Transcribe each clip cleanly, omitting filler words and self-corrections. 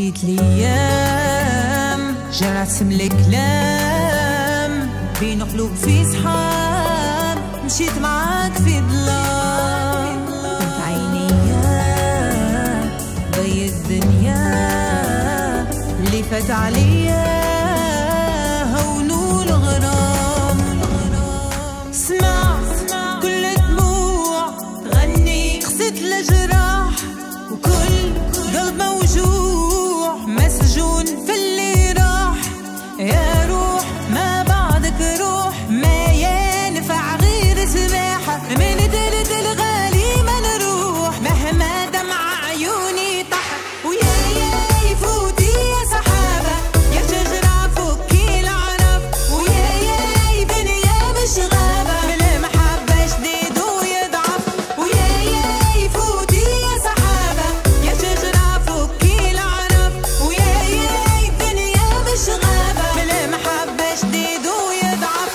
عديت الايام جرى رسم الكلام بين قلوب في سحاب مشيت معاك في ظلام كنت عينيا ضي الدنيا اللي فات عليا هونوا الغرام سمعت كل دموع تغني قصة الجراح وكل قلب موجوع مسجون في اللي راح يا روح ما بعدك روح ما ينفع غير سباحة من دلت الغالي ما نروح مهما دمع عيوني طح ويا يفوتي يا سحابة يا شجرة فكي العنب ويا دنيا مش غابة بالمحبة جديد ويضعف ويا يفوتي يا سحابة يا شجرة فكي العنب ويا دنيا مش غابة بالمحبة جديد ويضعف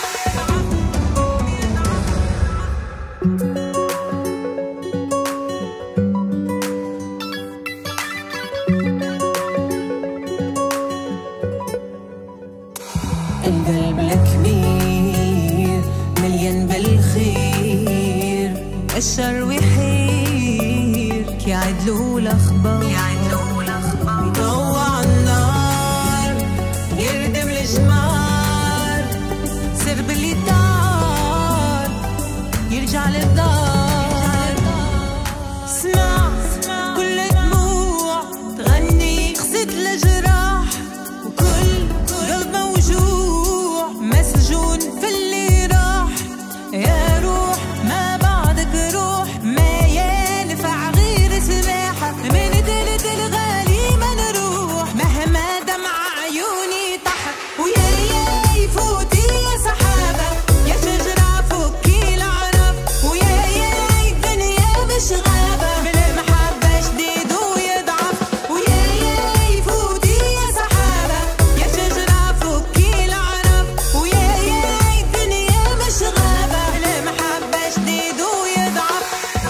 القلب الكبير مليان بالخير الشر ويحير كي يعدلوا الاخبار يضوع النار يردم الجمار سرب اللي دار يرجع للدار سمعت كل دموع تغني قصة الجراح وكل قلب موجوع مسجون في اللي راح يا روح ما بعدك روح ما ينفع غير سباحة من دلت الغالي ما نروح مهما دمع عيوني طح ويا يفوتي يا سحابة يا شجرة فكي العنب ويا الدنيا مش غابة بالمحبة جديد ويضعف ويا يفوتي يا سحابة يا شجرة فكي العنب ويا الدنيا مش غابة بالمحبة جديد ويضعف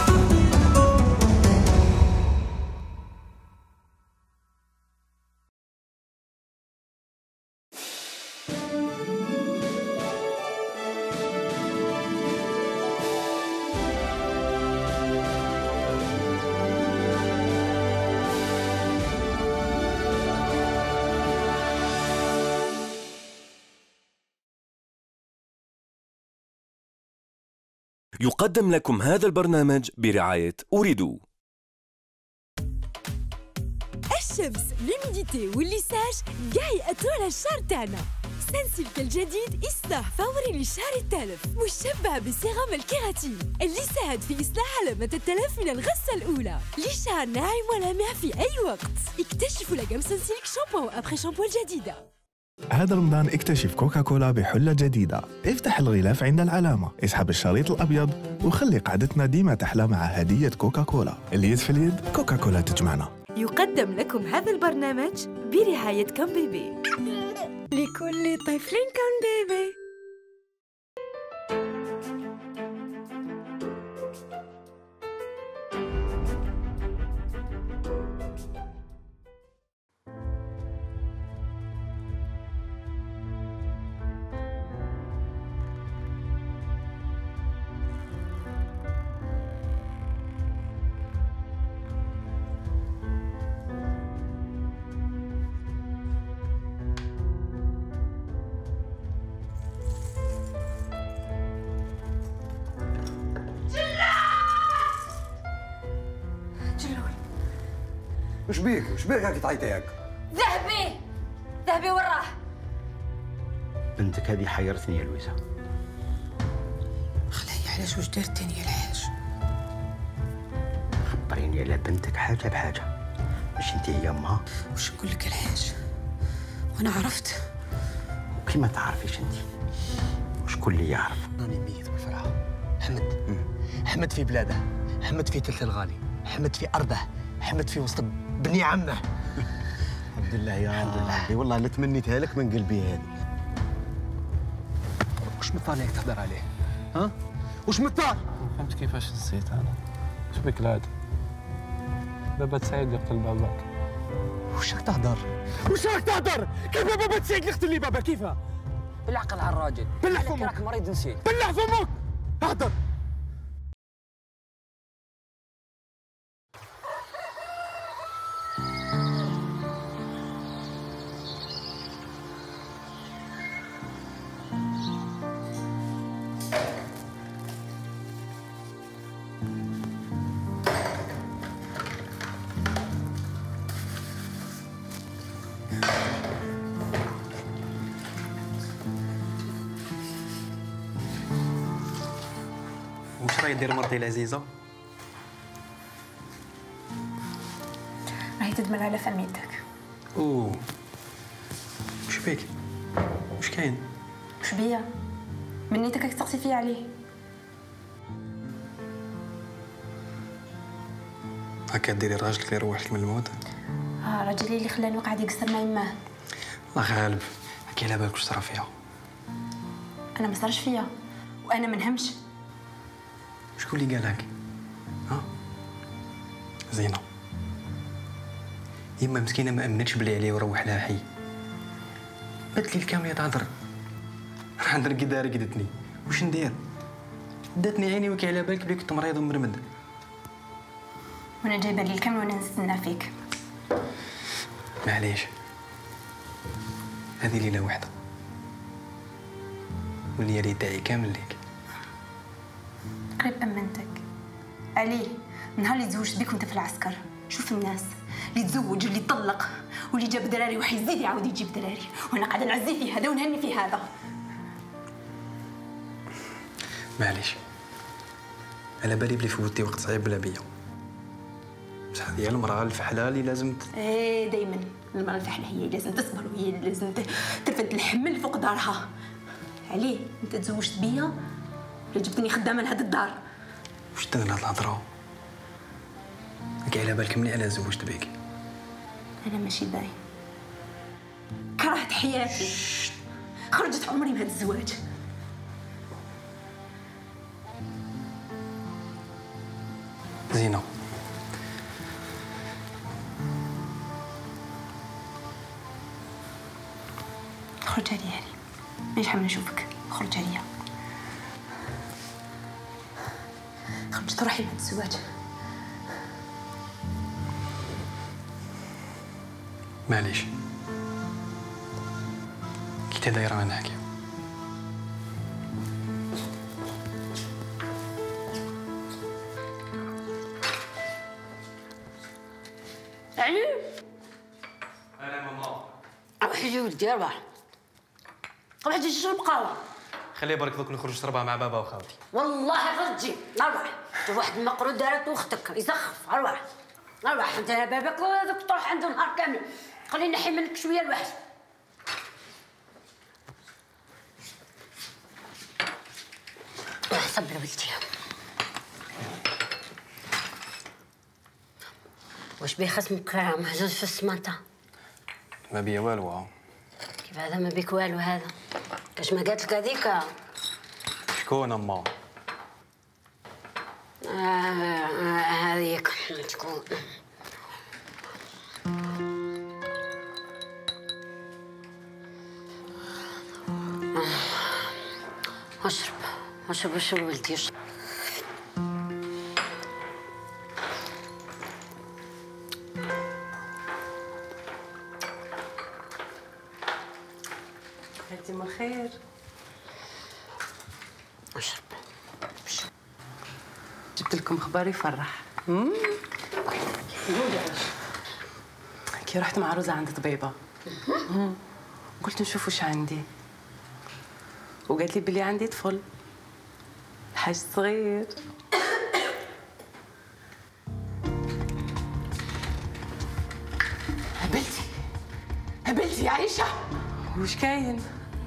يقدم لكم هذا البرنامج برعاية أوريدو. الشمس ليميديتي والليساج قاع يأثروا على الشعر تاعنا. سنسلك الجديد إصلاح فوري للشعر التالف مشبع بسيرام الكيراتين اللي يساعد في إصلاح علامة التلف من الغسة الأولى لشعر ناعم ولامع في أي وقت. اكتشفوا لقم سنسلك شامبو وأبخي شامبو الجديدة. هذا رمضان اكتشف كوكاكولا بحلة جديدة. افتح الغلاف عند العلامة، اسحب الشريط الأبيض وخلي قعدتنا ديما تحلى مع هدية كوكاكولا. اليد في اليد، كوكاكولا تجمعنا. يقدم لكم هذا البرنامج برعاية كون بيبي. لكل طفل كون بيبي. وش بيك؟ وش بيك هاك تعيطي هاك؟ ذهبي وراه. بنتك هذه حيرتني يا لويزا. خلايا علاش واش درتني يا الحاج؟ خبريني على بنتك حاجة بحاجة، مش انت هي امها؟ واش نقول لك الحاج؟ وانا عرفت. وكيما تعرفيش انت؟ وشكون اللي يعرف؟ راني ميت بالفرحة. حمد في بلاده، حمد في تلت الغالي، حمد في أرضه، حمد في وسط بني عمه. الحمد لله يا ربي، والله اللي تمنيتها لك من قلبي هذه. وش مطالعك تهضر عليه؟ ها؟ وش مطال؟ فهمت كيفاش نسيت انا. اش بك العاد؟ بابا سعيد يقتل باباك. واش راك تهضر؟ واش راك تهضر؟ كيف بابا تسعد اختي اللي بابا كيفها؟ بالعقل على الراجل. بلع فمك. راك مريض نسيت. بلع فمك. اهدر. واش راهي دير مرتي العزيزه؟ راهي تدمر على فميتك. اوه واش بيك؟ واش كاين؟ واش بيا؟ من نيتك راك تسقسي فيا عليه. هكا ديري راجلك اللي روح لك من الموت؟ راجلي اللي خلاني قاعد يقصر مع يماه. الله غالب، حكي على بالك واش صرا فيها. انا ما صارش فيا وانا ما نهمش. شكون اللي قالك؟ ها؟ زينة. يما مسكينة ما امنتش بلي عليه وروح لها حي. بدت لي الكامية تهضر. راح ندير كي داري قدتني، واش ندير؟ داتني عيني وكي على بالك بلي كنت مريض ومرمد. وانا جايبه لي الكامل وانا نستنى فيك. معليش. هذه ليلة واحدة. والليالي تاعي كامل ليك. قريب امنتك. عليه نهار اللي تزوجت بك وانت في العسكر، شوف الناس اللي تزوج واللي طلق واللي جاب دراري وحيزيد يعاود يجيب دراري، وانا قاعده نعزي في هذا ونهني في هذا. معليش. على بالي بلي فوتي وقت صعيب بلا بيا. بصح هذه المرأة الفحلة اللي لازم ايه دايما المرأة الفحلة هي اللي لازم تصبر وهي اللي لازم ترفد الحمل فوق دارها. عليه انت تزوجت بيا ولا جبتني خدامة لهاد الدار؟ واش داير هاد الهضرة؟ كي على بالك مني انا زوجت بيك. انا ماشي باين. كرهت حياتي. خرجت عمري من هاد الزواج. زينة. خرج عليا هاني. مانيش حامل نشوفك. خرج عليا. خرجت روحي من هاد الزواج. معليش. كي تا دايرة نحكي. علي انا ماما. روحي جي ولدي اربح. روحي تجي تشرب قهوه. خليه برك دوك نخرج نشربها مع بابا وخاوتي. والله غير تجي اربح. شوف واحد المقرود دارت اختك يسخف اربح. اربح انت باباك هذاك تروح عنده نهار كامل. خليني نحي منك شويه الوحش. صبري ولدي. واش بيه خصمك محجوز في السمانطه؟ ما بيا والو. كيف هذا ما بيك والو هذا؟ كاش ما قالت لك هذيك؟ شكون اما؟ هذيك شكون؟ اشرب ولدي اشرب. يتم الخير. اشرب. جبت لكم خبر يفرح. كي رحت مع روزة عند طبيبة. قلت نشوف وش عندي. وقالت لي بلي عندي طفل. حاج صغير. هبلتي يا عيشة. وش كاين؟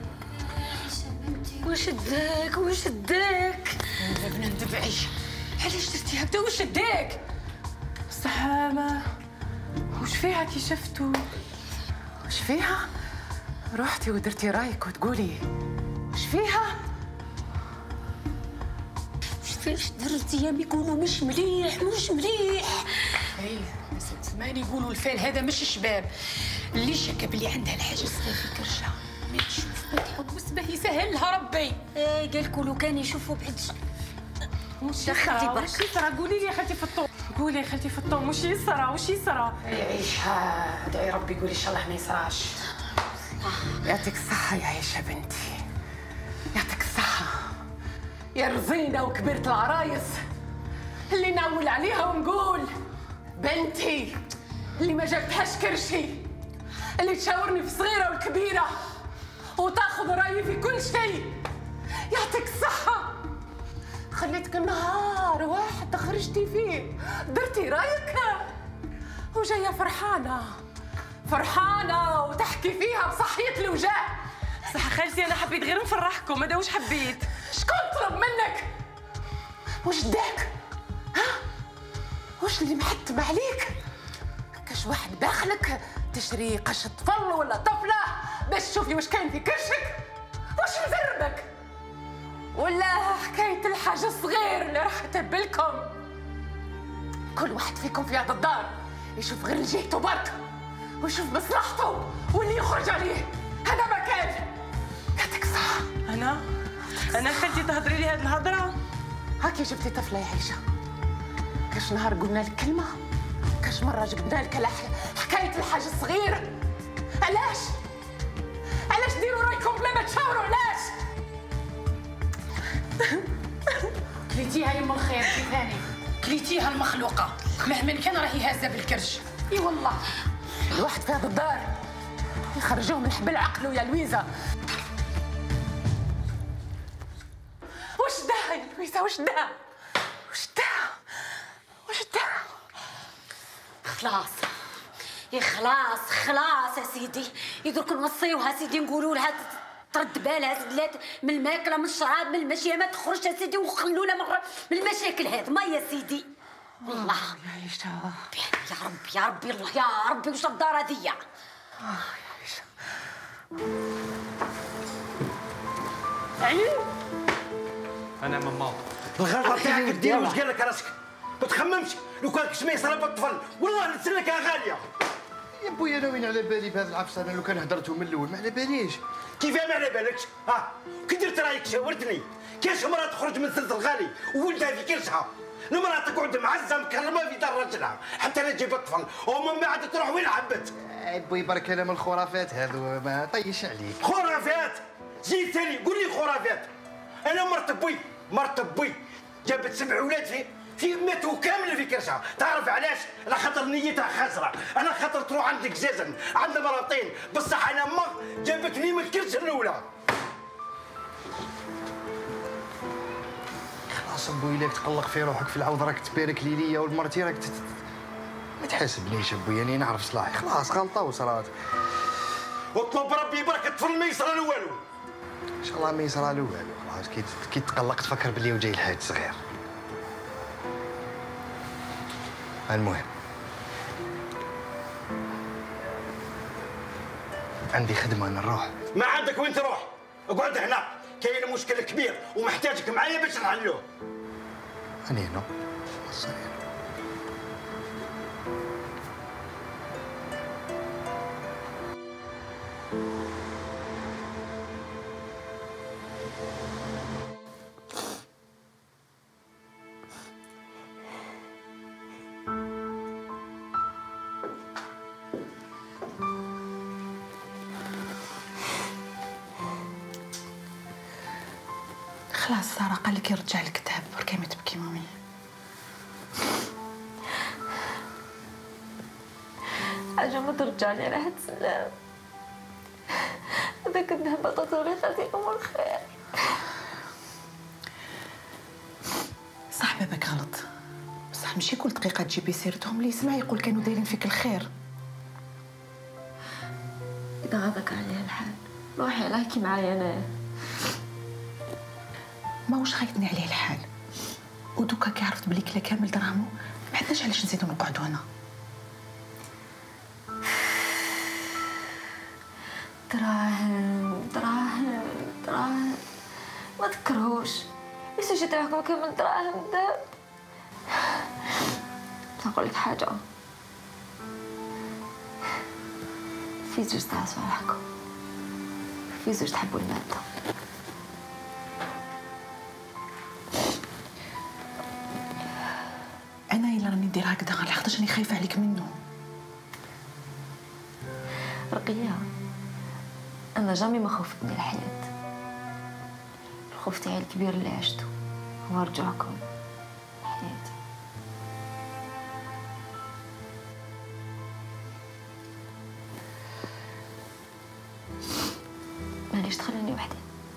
وش داك؟ بنت بعيشة. علاش درتي هكذا؟ وش داك؟ بصح ما وش فيها كي شفتو؟ وش فيها؟ رحتي ودرتي رايك وتقولي وش فيها؟ وش درتي يا بيكونوا مش مليح. ايه زمان يقولوا الفال هذا مش شباب، اللي شك بلي عندها الحاجه صغيره في كرشها ما تشوف ما تحط وسبه يسهلها ربي. ايه قالكوا لو كان يشوفوا بعد وش يصرى وش يصرى؟ قولي لي يا خالتي في الطوم، قولي يا خالتي في الطوم وش يصرى وش يصرى؟ يعيشها ادعي ربي قولي ان شاء الله ما يصراش. يعطيك الصحة يا عيشة بنتي، يعطيك الصحة يا رزينة وكبيرة العرايس اللي نعول عليها ونقول بنتي اللي ما جابتهاش كرشي، اللي تشاورني في الصغيرة والكبيرة وتاخذ رأيي في كل شيء. يعطيك الصحة، خليتك نهار واحد خرجتي فيه درتي رايك وجاية فرحانة وتحكي فيها بصحية الوجاه. صح خالتي أنا حبيت غير نفرحكم، هذا وش حبيت؟ شكون طلب منك؟ وش داك؟ ها؟ وش اللي محتم عليك؟ كاش واحد داخلك تشري قشة طفل ولا طفلة باش تشوفي واش كاين في كرشك؟ واش مزربك؟ ولا حكاية الحاجة الصغير اللي راح تبلكم؟ كل واحد فيكم في هذا الدار يشوف غير جهته برك ويشوف مصلحته واللي يخرج عليه هذا ما كان. يعطيك الصحة. أنا خلتي تهضري لي هذه الهضرة؟ هاكي جبتي طفلة يا عيشة، كاش نهار قلنا لك كلمة، كاش مرة جبنا لك حكاية الحاجة الصغير. علاش ديروا رايكم بلا ما تشاوروا؟ علاش؟ كليتيها يما الخير في ثاني، كليتيها المخلوقة مهما كان راهي هازة بالكرش. اي والله الواحد في هذا الدار يخرجوه من حبل عقله يا لويزا. وش ده يا لويزا؟ وش ده؟ خلاص يا سيدي، يدرك نوصيوها سيدي نقولوا لها ترد بالها سدلات من الماكله من الشراب من المشيه ما تخرجش يا سيدي وخلونا من المشاكل هذه ما يا سيدي. والله يا عيشة يا ربي الله يا ربي وش الدار هذيا؟ يا عيشة عيب. انا ماما الغلطه تاعك دير واش قال لك راسك، ما تخممش. لو كان كش ما يصرى بالطفل والله نتسلك يا غاليه. يا بويا انا وين على بالي بهذا العفسه؟ انا لو كان هدرته من الاول ما على باليش. كيفاه ما على بالكش؟ كي درت رايك شاورتني. كاش مرأة تخرج من سلسل غالي وولدها في كرشها، المرأة تقعد معزه مكرمه في دار راجلها حتى لا تجيب الطفل ومن بعد تروح وين حبت. بوي برك انا من الخرافات هذو ما طيش عليك. خرافات؟ زيد ثاني قول لي خرافات. انا مرت بوي جابت 7 اولاد في ماتوا كامل في كرشها. تعرف علاش؟ على خاطر نيتها خاسره، على خاطر تروح عندك جزازن عندها مرتين بصح انا ما جابتني من الكرش الاولى. خلاص بوي لاك تقلق في روحك في العوض راك تبارك لي ليا والمرتي راك ما تحاسبنيش بوي انا نعرف صلاحي. خلاص غلطه وصرات. واطلب ربي برك الطفل ما يصرى له والو. ان شاء الله ما يصرى له والو. خلاص كي تقلق تفكر بلي وجاي الحاج صغير. المهم عندي خدمه نروح. ما عندك وين تروح؟ اقعد هنا، كاين مشكل كبير ومحتاجك معايا باش نحلوه. أنا هنا خلاص سارة قال لك يرجع الكتاب بركي ما تبكي مامي. حاجة ما ترجعني على حد سلام. هذاك الذهب عطاتولي يعطيكم الخير. صح باباك غلط، بصح ماشي كل دقيقة تجيبي سيرتهم اللي يسمع يقول كانوا دايرين فيك الخير. إذا غضك عليه الحال روحي عليكي معايا أنا. ماهوش غايتني عليه الحال، ودوكا كي عرفت بلي كلا كامل دراهمو ما عندناش علاش نزيدو نقعدو هنا. دراهم ما تكرهوش بس جيت راكم كامل دراهم داب. نقول لك حاجه، في زوج تاع صالحكم، في زوج تحبوا المادة. انا الا راني ندير هكذا لحقاش راني خايفه عليك منه. رقية، انا جامي ما خفت من الحياة. الخوف تاعي الكبير اللي عشته هو رجوعكم لحياتي. معليش تخليني وحدي.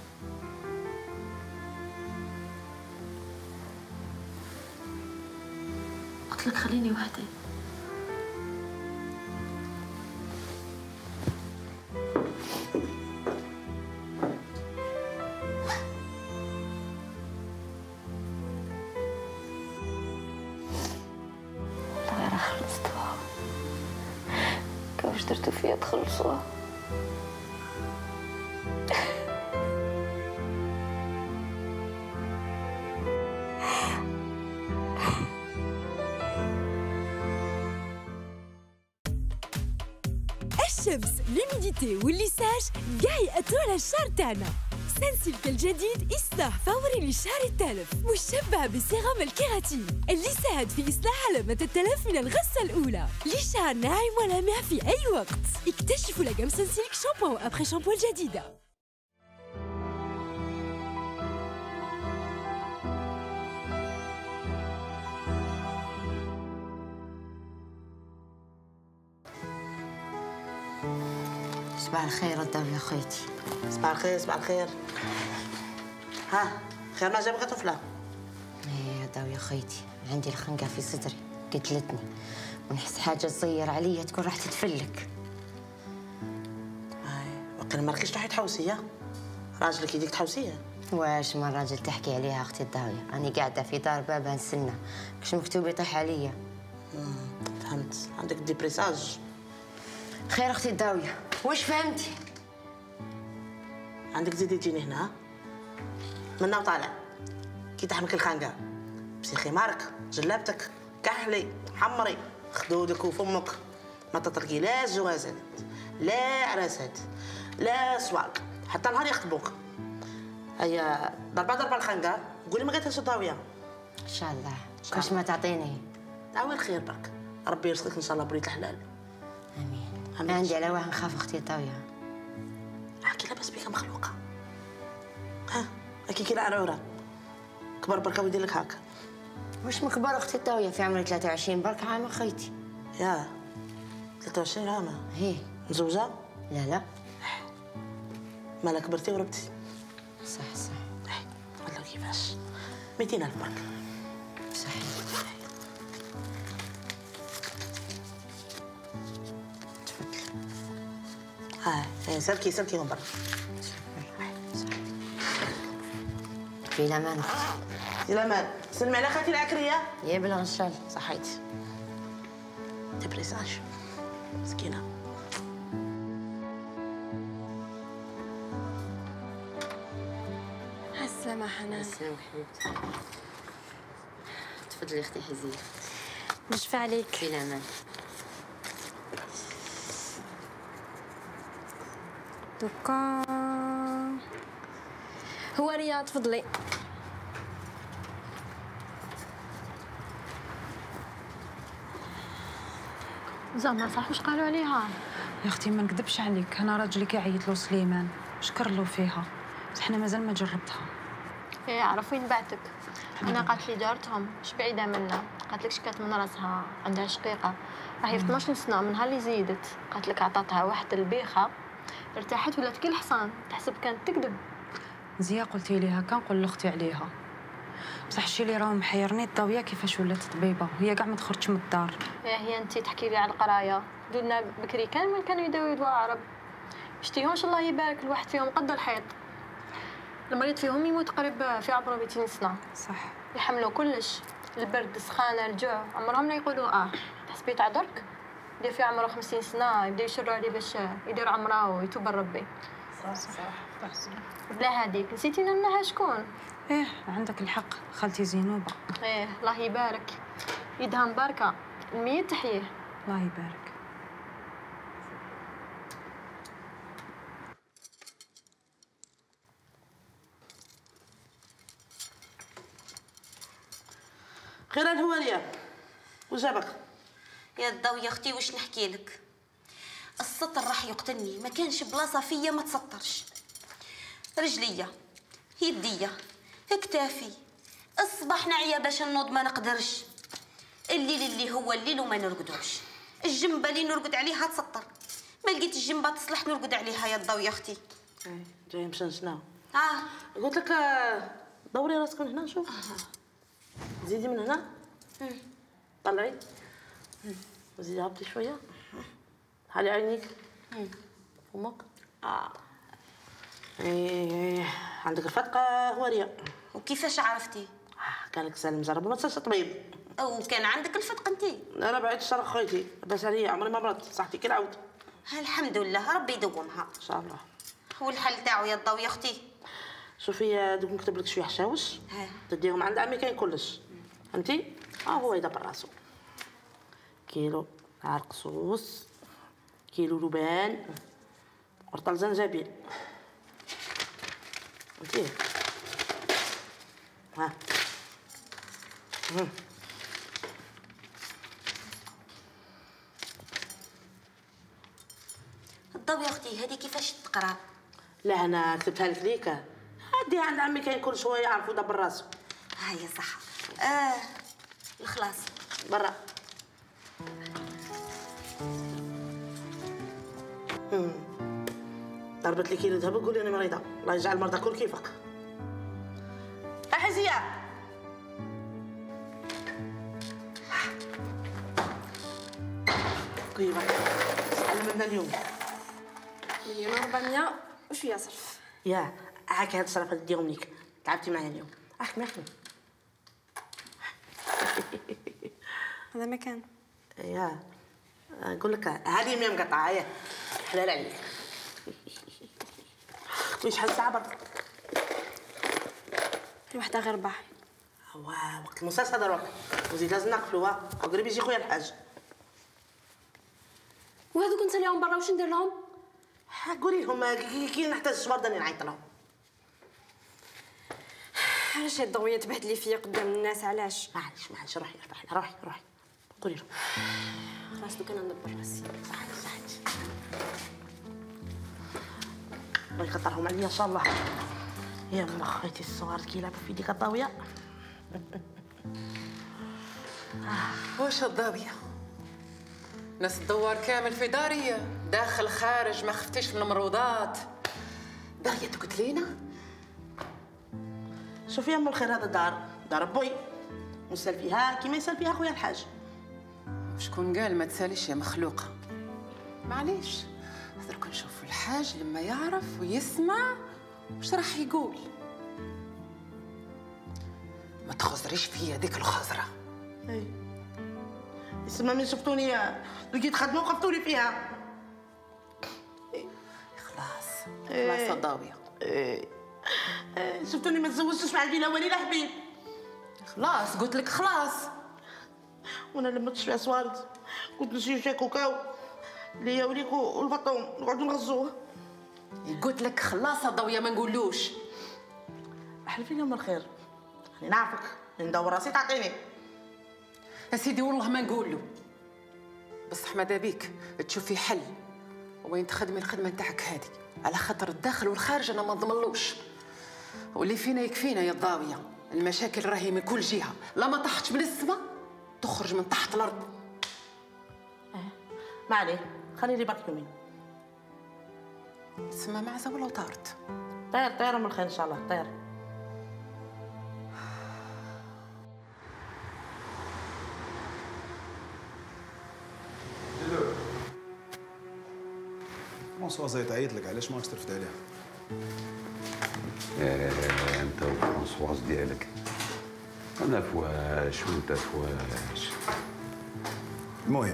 قلت لك خليني وحدي. والله راه خلصتوها. كيفاش درتو فيا تخلصوها؟ الشمس، لوميديتي والليساج كاع يأثروا على الشعر تاعنا. سنسيلك الجديد إصلاح فوري للشعر التالف، مشبع بسيرام الكيراتين اللي يساعد في إصلاح علامات التلف من الغسة الأولى لشعر ناعم ولامع في أي وقت. اكتشفوا لجام سنسيلك شامبو أبخي شامبو الجديدة. صباح الخير الضوء يا خويتي. صباح الخير صباح الخير. ها خير ما جابك طفله؟ ايه الضوء يا خويتي، عندي الخنقه في صدري قتلتني ونحس حاجه تصير عليا تكون راح تتفلك. وقيلا ما ركيش تروحي تحوسي؟ راجلك يديك تحوسيه؟ واش ما الراجل تحكي عليها اختي الضاويه؟ راني قاعده في دار بابا نسنى كاش مكتوب يطيح عليا. فهمت، عندك ديبريساج. خير اختي الضاويه، واش فهمتي؟ عندك تزيدي تجيني هنا منا وطالع كي تحمك الخنقه بسي خمارك جلابتك كحلي حمري خدودك وفمك ما تطلقي لا زوازات لا عراسات لا سواق حتى نهار يخطبوك. هيا ضربه الخنقه قولي ما قالتهاش الضاويه. ان شاء الله كاش ما تعطيني دعوي الخير برك، ربي يرزقك ان شاء الله بريت الحلال. امين. عندي على واه نخاف اختي الضاويه. كي لاباس بك مخلوقه. ها هاكي كي العرعوره كبر بركه ويدير لك هاكا. واش مكبر اختي الضاويه؟ في عمري 23 برك عام خيتي. يا 23 عام؟ هي مزوجه؟ لا لا. مالا كبرتي وربتي؟ صح صح. والله كيفاش 200,000 برك. صحيح. سلكي سلكي هون برا. في الامان اختي. في الامان. سلمي على خالتي العكريه. يا بلا ان شاء الله. صحيتي. ديبريساج مسكينه. السلامة حنان. السلام حبيبتي. تفضلي اختي حزين. نشفى عليك. في الامان. دوكا هو رياض تفضلي. زعما صح واش قالوا عليها؟ يا اختي ما نكذبش عليك، انا راجلي كيعيط له سليمان شكر له فيها بصح انا مازال ما جربتها. ايه عرف وين بعتك. انا قالت لي جارتهم مش بعيده منا، قالت لك شكات من راسها عندها شقيقه راهي في 12 سنه من نهار اللي زيدت، قالت لك عطاتها واحد البيخه ارتاحت ولات كي الحصان، تحسب كانت تكذب. زيا قلتي لي هكا نقول لاختي عليها، بصح الشيء اللي راه محيرني الضويه كيفاش ولات طبيبه وهي كاع ما تخرجش من الدار. هي انت تحكي لي على القرايه، دودنا بكري كان من كانوا يداويو دواء عرب شتيهمش الله يبارك الواحد فيهم قد الحيط. المريض فيهم يموت قريب في عمره 200 سنه. صح. يحملوا كلش، البرد السخانه الجوع عمرهم لا يقولوا تحسبي تاع درك يبدا في عمره 50 سنه يبدا يشروا عليه باش يدير عمره ويتوب لربي. صح. بلا هذيك نسيتي انها شكون؟ ايه عندك الحق خالتي زينوبه. ايه الله يبارك يدها مباركه، الميت تحييه. الله يبارك. خير الهواريه وجابك؟ يا الضوية اختي واش نحكي لك؟ السطر راح يقتلني، ما كانش بلاصه فيا ما تسطرش. رجليا، يديا، كتافي، الصباح نعيا باش نوض ما نقدرش. الليل اللي هو الليل وما نرقدوش. الجنبه اللي نرقد عليها تسطر، ما لقيت الجنبه تصلح نرقد عليها يا الضوية اختي. جاي مشنشنه. قلت لك دوري راسك من هنا شوف. زيدي من هنا. طلعي. وزيدي هبطي شويه. حالي عينيك. فمك. عندك الفتقه هواريه. وكيفاش عرفتي؟ كان لك سالم مجرب وما تصيرش طبيب. وكان عندك الفتقه انتي؟ انا بعيد الشر خويتي، بس عليا عمري ما مرضت، صحتي كي العود. الحمد لله ربي يدومها ان شاء الله. والحل تاعو يا الضوية اختي؟ شوفي دوك نكتب لك شويه حشاوش تديهم عند عمي كاين كلش، فهمتي؟ هو يدبر راسو. كيلو عرقسوس، كيلو لبان، ورطل زنجبيل، فهمتي؟ الضوية اختي هذه كيفاش تقرا؟ لا انا كتبتها لك ليك، هادي عند عمي كاين كل شويه يعرف يدبر راسو. هيا صح. الخلاص برا. ضربت لي كيلو ذهب وقولي انا مريضه، الله يجعل المرضى كل كيفك. حزيه قيمه علمنا اليوم 1,400 وشويه صرف. يا هاك هاد الصرف اللي ديهم ليك، تعبتي معايا اليوم. احكي هذا مكان. يا نقول لك هذه 100 مقطعه، يا حلال عليك. شحال الساعه برك؟ وحده غير رباح. وقت المسلسل دروك وزيد لازم نقفلوها، وقريب يجي خويا الحاج. وهذوك نساليهم برا واش ندير لهم؟ قولي لهم كي نحتاج الشباب راني نعيط لهم. علاش هاد الضويه تبهدلي فيا قدام الناس؟ علاش؟ معليش روحي روحي قولي لهم. خلاص دوك انا ندبر راسي. صحيح الله يكثرهم عليا ان شاء الله. يا ام خويتي الصغار كيلعبوا في ديك الضاويه. واش الضاويه؟ ناس الدوار كامل في داري، داخل خارج، ما خفتيش من المروضات. باغيه تقتلينا؟ شوفي يا ام الخير، هذا دار بوي ونسال فيها كيما يسال فيها خويا الحاج. شكون قال ما تساليش يا مخلوقه؟ معليش درك نشوف الحاج لما يعرف ويسمع واش راح يقول. ما تخزريش فيا ديك الخزره. اي يسمى من شفتوني لقيت خدمه وقفتوني فيها. خلاص الضاويه. شفتوني ما تزوجتش مع الفيلا ولي لحبي. خلاص قلت لك خلاص. وانا لما تشفي اسوارد قلت نشري شي كاكاو ليا وليك والفطوم نقعدوا نغزوه. قلت لك خلاص الضويه ما نقولوش. احلفي لي ام الخير راني نعرفك ندور راسي تعطيني. يا سيدي والله ما نقول له، بصح ماذا بيك تشوفي حل وين تخدمي الخدمه نتاعك هذه، على خاطر الداخل والخارج انا ما نضمنلوش. واللي فينا يكفينا يا الضاويه، المشاكل راهي من كل جهه، لا ما طاحتش من السما تخرج من تحت الارض. ما عليه خلي لي برك يومين. السما معزه ولا طارت؟ طير ام الخير ان شاء الله طير. فرونسوا زيت عيط لك، علاش ما راكش ترفد عليها؟ انت وفرونسواز ديالك انا فواش وانت فواش. المهم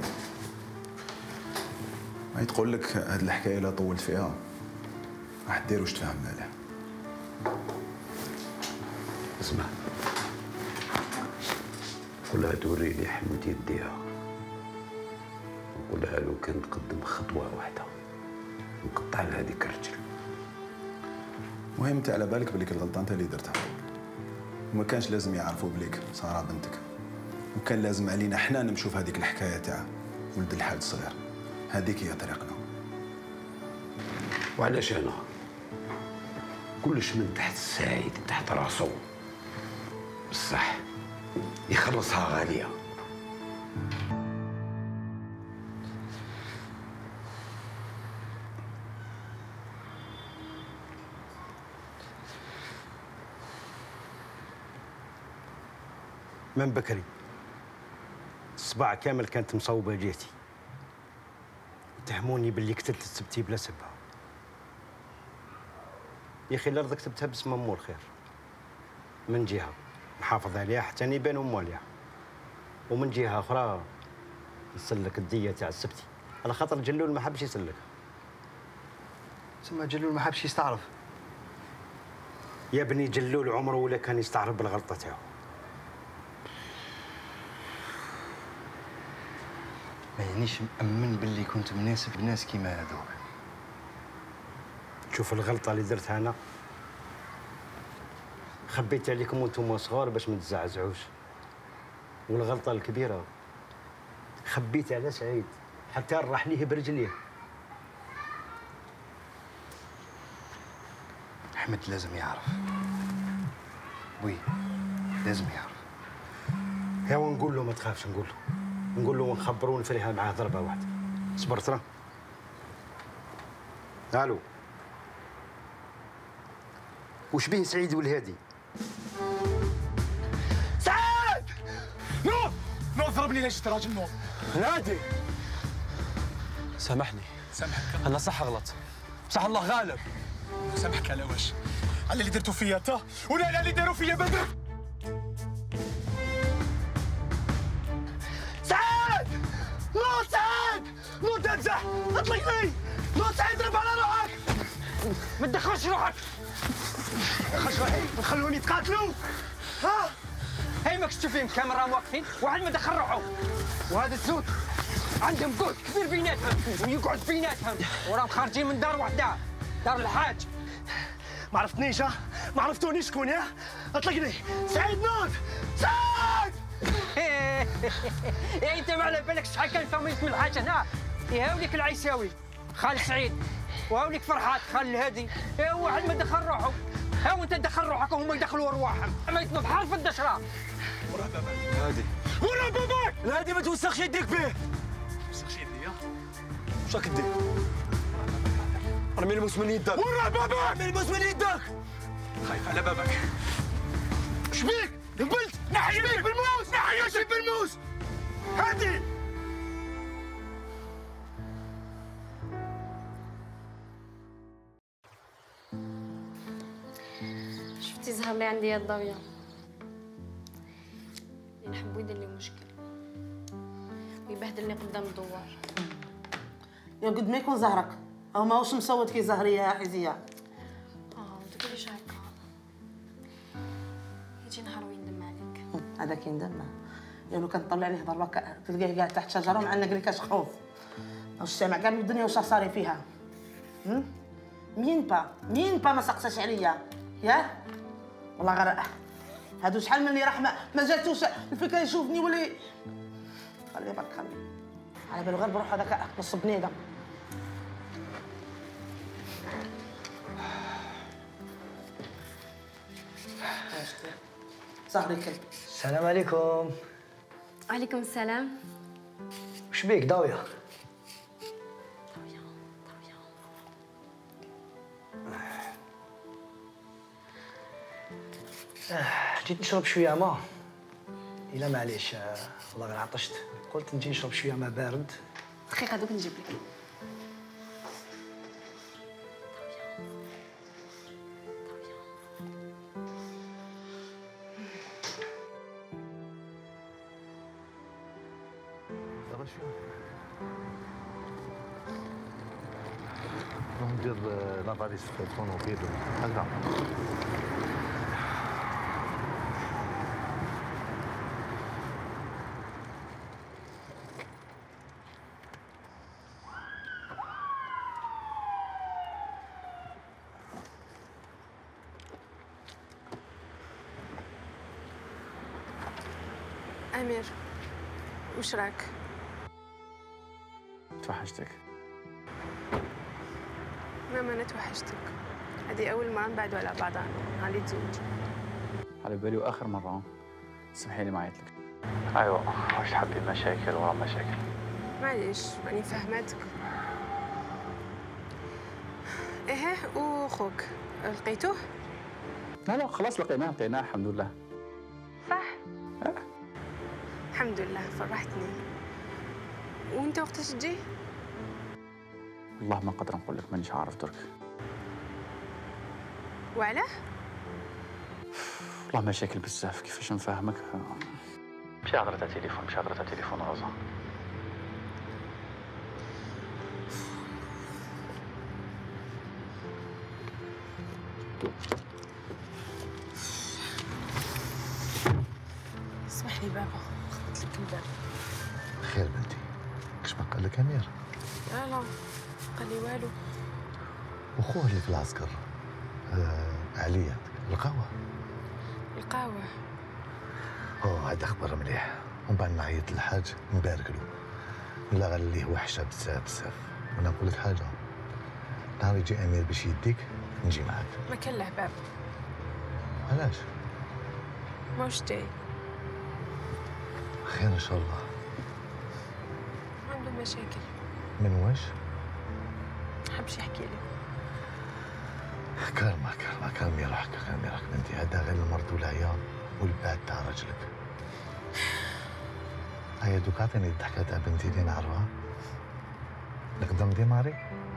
ما تقول لك هاد الحكايه لا طولت فيها راح دير واش تفهمنا عليه. اسمع، قولها توري لي حلمة يديها، وقولها لو كان تقدم خطوه واحده نقطع لها هذيك الرجل. المهم انت على بالك بليك الغلطه انت اللي درتها، وما كانش لازم يعرفوا بليك ساره بنتك. وكان لازم علينا حنا نمشوا في هذيك الحكايه تاع ولد الحاج صغير. هذيك هي طريقنا. وعلاش انا؟ كلش من تحت السعيد تحت راسو، بصح يخلصها غاليه. من بكري الصباع كامل كانت مصوبه جهتي، اتهموني باللي قتلت السبتي بلا سبه. يا اخي الارض كتبتها باسم امو الخير، من جهه محافظ عليها حتى يبانوا مواليها، ومن جهه اخرى نسلك الديه تاع السبتي على خاطر جلول ما حبش يسلكها. تسمى جلول ما حبش يستعرف؟ يا بني جلول عمره ولا كان يستعرف بالغلطه تاعو. ما يعنيش مأمن باللي كنت مناسب لناس كيما هذوك. شوف الغلطه اللي درتها انا، خبيت عليكم وانتم صغار باش ما تزعزعوش، والغلطه الكبيره خبيت على سعيد حتى راح ليه برجليه. احمد لازم يعرف، بوي لازم يعرف. هاو نقول له ما تخافش، نقول له ونخبروا ونفريها معاه ضربه واحده. صبرت راه. الو، وش بيه سعيد والهادي؟ سعيد! نور ضربني ليش انت راجل نور؟ نادي سامحني. سامحك انا صح غلط، بصح الله غالب. سامحك على واش؟ على اللي درتو فيا انت ولا على اللي داروا فيا بدر؟ سعيد! نور سعيد! نور تنزح! اطلقني! نور سعيد رب على روحك! ما تدخلش روحك! خش روحي نخلوني يتقاتلوا! ها؟ هاي ماكش تشوفين كاميرا واقفين، واحد ما دخل روحه، وهذا الزود عندهم قوت كبير بيناتهم ويقعد بيناتهم، وراهم خارجين من دار وحده، دار الحاج. ما عرفتنيش ها؟ ما عرفتونيش شكون ها؟ اطلقني! سعيد نوض! سعيد! يا انت ما على بالك شحال كان فيهم اسم الحاج هنا؟ يهاوليك العيساوي خال سعيد، وهاوليك فرحات خال الهادي، واحد ما دخل روحه، هاو انت دخل روحك وهما يدخلوا ارواحهم، اما يتنوا بحال في الدشره. ورا باباك هادي، ورا باباك! الهادي ما توسخش يديك به. توسخش يدي؟ واش راك دير؟ رمي الموس من يدك. ورا باباك! رمي الموس من يدك. خايف على باباك. شبيك؟ قبلت! نحي يديك بالموس! نحي يديك بالموس! هادي! شفتي زهر اللي عندي يا الضاوية، اللي نحبو يدير لي مشكل ويبهدلني قدام الدوار. يا قد ما يكون زهرك، او ماهوش مسود كي زهري يا حزيه. ما تقوليش هكا، يجي نهار ويندم عليك. هذاك يندم، يا لو كان طلع ليه ضربه تلقاه قاعد تحت شجره ومعنق لي كاش خوف. واش سامع كاع الدنيا واش صاري فيها؟ مين با ما سقساش عليا، ياه؟ والله غير هادو شحال من اللي راح ما جاتوش الفكره يشوفني ولا خليه برك خليه على بالو غير بروح هذاك نص بنيدم. زهري كلب. السلام عليكم. وعليكم السلام. وش بيك ضاوية؟ جيت نشرب شوية ماء. إلا معليش والله غير عطشت، قلت نجي نشرب شوية ماء بارد. دقيقة دوك نجيب لك. ندير لافاريس في الطوموبيل هكذا. أمير وش راك؟ توحشتك. ماما أنا توحشتك. هذه أول مرة نبعدوا على بعضنا نهار اللي تزوج. على بالي وآخر مرة سمحي لي ما عيطلك. أيوة واش تحبي مشاكل ورا مشاكل. معليش راني فهمتك. إيه وخوك لقيتوه؟ لا خلاص لقيناه الحمد لله. صح؟ الحمد لله فرحتني. وانت وقتاش تجي؟ والله ما نقدر نقول لك مانيش عارف درك. وعلاه؟ والله مشاكل بزاف كيفاش نفهمك. ماشي هضرة تاع تليفون روزا. اسمح لي بابا خبطت لك الباب. خير بنتي، كش ما قال لك امير؟ لا قال لي والو. وخوه اللي في العسكر عليا القهوه. هذا خبر مليح. ومن بعد نعيط للحاج نبارك له. لا غير ليه وحشه بزاف. وانا نقول لك حاجه، نهار يجي امير باش يديك نجي معاك. ما كان له باب. علاش؟ ماهوش جاي. خير ان شاء الله. عنده مشاكل. من واش؟ حبش يحكي لي. كرمي روحك بنتي. هذا غير المرض والعيان والبعد تاع رجلك. هيا دوك عطيني الضحكه تاع بنتي اللي نعرفها. نقدم ديماري.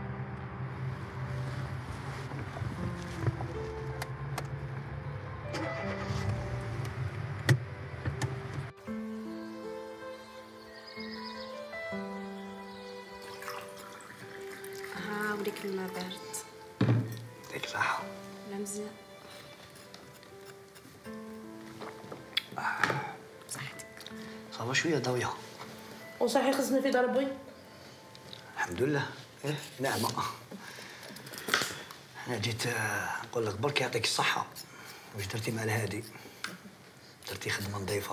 وليك الماء بارد. يعطيك الصحة. لا مزيان. صحتك. صافا شوية ضوية. وصحي خصني في دار بوي. الحمد لله. نعمة. أنا جيت نقول لك برك يعطيك الصحة. واش درتي مع الهادي؟ درتي خدمة نظيفة.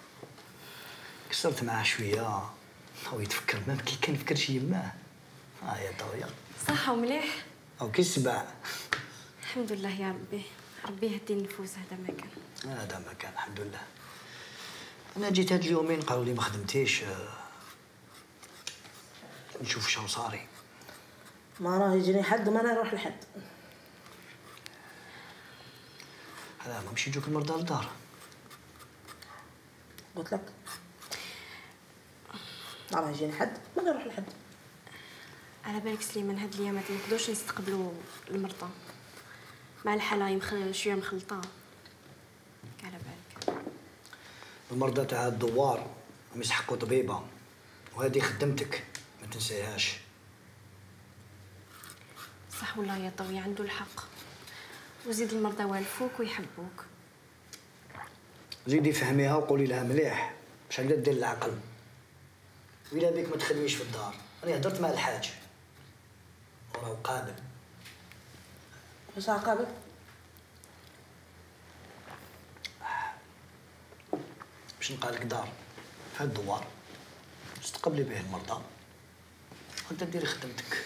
كسرت معاه شوية. هو يتفكر ما كي كنفكرش يماه. يا ضوية. صحة ومليح. أو كي السبع. الحمد لله يا ربي يهدي النفوس. هذا ما كان الحمد لله. أنا جيت هاد اليومين قالوا لي ما خدمتيش. نشوف شنو صاري. ما راه يجيني حد ما نروح لحد. لا ما مشي يجوك المرضى للدار. قلت لك ما راه يجيني حد ما نروح لحد. على بالك سليمان هاد الايامات ما نقدروش نستقبلوا المرضى مع الحاله شويه مخلطه. على بالك المرضى تاع الدوار يسحقوا طبيبه، وهذه خدمتك ما تنسيهاش. صح والله يا طوي عنده الحق. وزيد المرضى والفوك ويحبوك. زيدي فهميها وقولي لها مليح باش هكذا دير العقل. وإلا بيك ما تخدميش في الدار. انا هدرت مع الحاج وراه قابل. واش قابل؟ باش نلقى لك دار في هاد الدوار تستقبلي به المرضى وانت ديري خدمتك.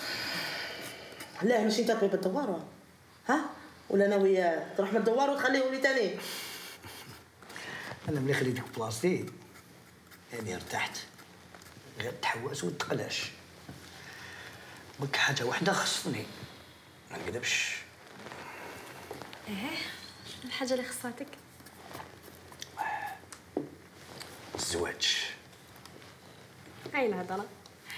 لا ماشي انت طبيب الدوار ها؟ ولا ناوية تروح من الدوار وتخليه لي تاني؟ انا ملي خليتك بلاصتي يعني ارتحت. غير تحوس وتقلاش. بك حاجه واحده خصني ما نكذبش. شنو الحاجه اللي خصاتك؟ الزواج. هاي الهضره.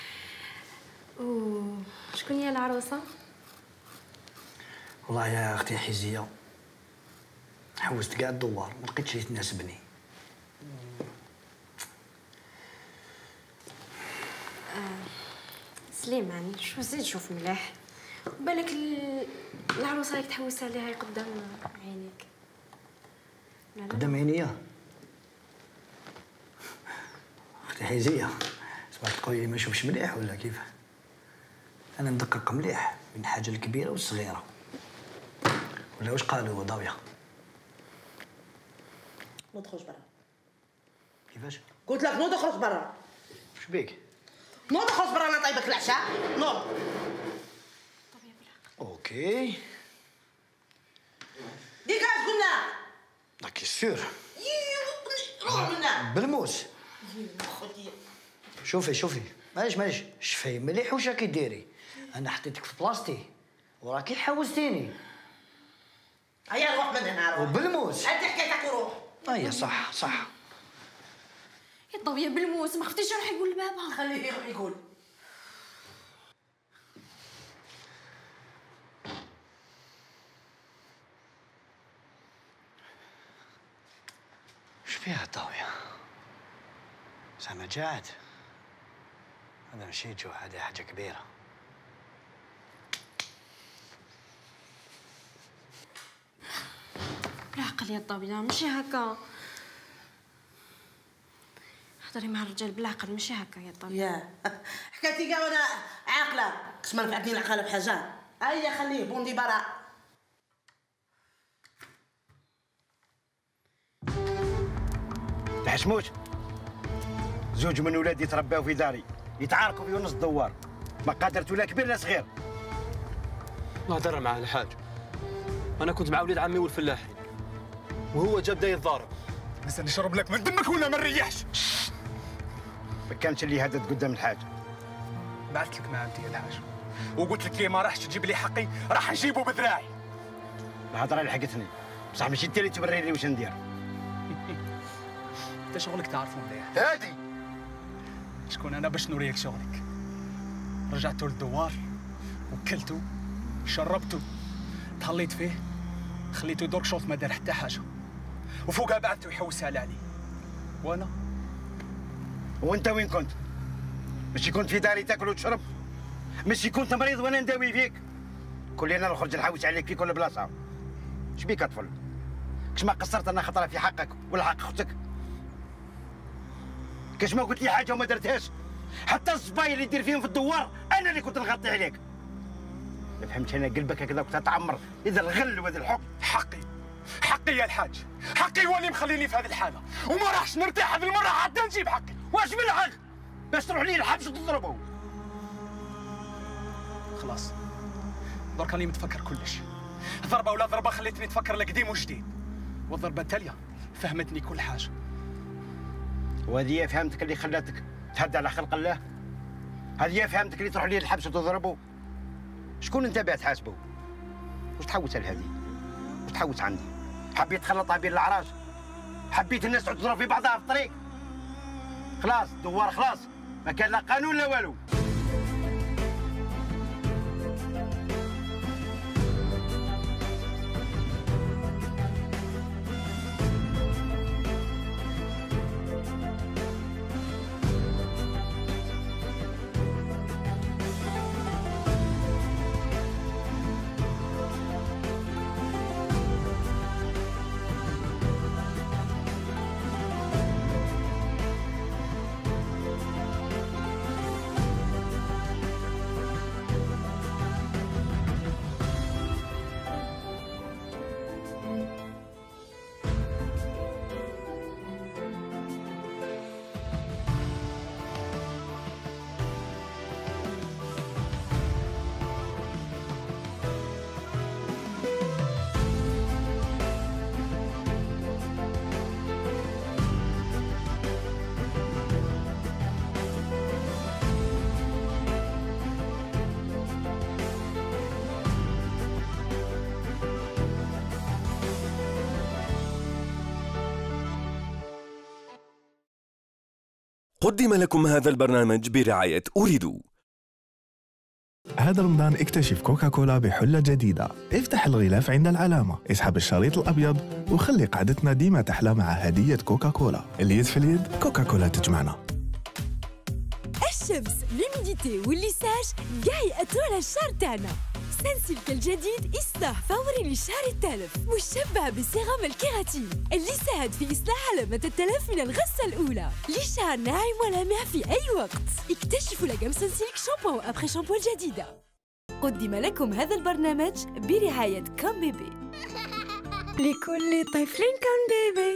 شكون هي العروسه؟ والله يا اختي حيزيه حوست كاع الدوار ما لقيتش اللي تناسبني. سليمان شو زيد شوف مليح. بالك العروسه راك تحوس عليها قدام عينيك. قدام عينيا اختي حيزيه سمعت تقولي ما نشوفش مليح ولا كيف؟ انا ندقق مليح بين الحاجه الكبيره والصغيره. ولا واش قالوا ضاويه؟ ما تخرج برا. كيفاش؟ قلت لك نوض اخرج برا. اش بيك؟ نوض اخرج برا انا طيبك العشاء. نوض. اوكي ديكاج قلنا. داكي سور. روح منا. بالموس. شوفي معليش شفاي مليح واش راكي ديري. انا حطيتك في بلاصتي وراكي حوستيني. هيا روح من هنا روح. وبالموس. انت حكايتك وروح. هيا صح. يا طوية بالموس ما خفتيش يروح يقول لبابا. خليه يروح يقول. اش فيها الضاوية؟ زعما جاعد؟ هذا ماشي جوع، هذه حاجة كبيرة. بالعقل يا الضاوية ماشي هكا. هضري مع الرجال بالعقل ماشي هكا يا الضاوية. يا حكايتي كاع وانا عاقلة، كش ما نفعتني العقالة بحاجة. هيا خليه بوندي برا. الحشموت زوج من ولادي ترباو في داري يتعاركوا في نص الدوار، ما قادرت لا كبير لا صغير. الله درى معاه الحاج، انا كنت مع وليد عمي والفلاحين وهو جا بدا يتضارب. بس نشرب لك من دمك ولا ما نريحش؟ ما كانش اللي هدد قدام الحاج. بعثت لك مع عمتي يا الحاج وقلت لك لي ما راحش تجيب لي حقي راح نجيبه بذراعي. الهضره لحقتني بصح ماشي انت اللي تبري لي واش ندير. انت شغلك تعرفه مليح. هادي شكون انا باش نوريك شغلك؟ رجعته للدوار وكلته شربته تهليت فيه خليته يدور شوط ما دار حتى حاجه وفوقها بعثته يحوسها لعلي. وانا وانت وين كنت؟ ماشي كنت في داري تاكل وتشرب؟ ماشي كنت مريض وانا نداوي فيك؟ كلنا نخرج نحوس عليك في كل بلاصه. اش بيك اطفل؟ كش ما قصرت انا خطره في حقك ولا حق اختك؟ كاش ما قلت لي حاجه وما درتهاش؟ حتى الصبايا اللي دير فيهم في الدوار انا اللي كنت نغطي عليك. ما فهمتش انا قلبك هكذا كنت تعمر اذا الغل وهذا الحكم. حقي يا الحاج، حقي هو اللي مخليني في هذه الحاله وما راحش نرتاح هذه المره حتى نجيب حقي. واش بالحق؟ باش تروح لي الحبس وتضربه. خلاص درك راني متفكر كلش. ضربه ولا ضربه خليتني نتفكر القديم وجديد، والضربه التاليه فهمتني كل حاجه. وهذه هي فهمتك اللي خلاتك تهدى على خلق الله؟ هذه هي فهمتك اللي تروح لي الحبس وتضربه؟ شكون انت باه تحاسبه؟ واش تحوس على هذه؟ واش تحوس عندي؟ حبيت تخلطها بين الاعراج؟ حبيت الناس تعود تضرب في بعضها في الطريق؟ خلاص دوار خلاص، ما كان لا قانون لا والو. قدم لكم هذا البرنامج برعاية أوريدو. هذا رمضان اكتشف كوكاكولا بحلة جديدة. افتح الغلاف عند العلامة، اسحب الشريط الأبيض وخلي قعدتنا ديما تحلى مع هدية كوكاكولا. اليد في اليد، كوكاكولا تجمعنا. الشمس، لوميديتي والليساج كاع يأثروا على الشعر تاعنا. سنسيلك الجديد إصلاح فوري للشعر التالف، مشبع بسيرام الكيراتين اللي يساعد في إصلاح علامات التلف من الغسة الأولى لشعر ناعم ولامع في أي وقت. اكتشفوا لجام سنسيلك شامبو وأبخي شامبو الجديدة. قدم لكم هذا البرنامج برعاية كام بيبي. لكل طفل كام بيبي.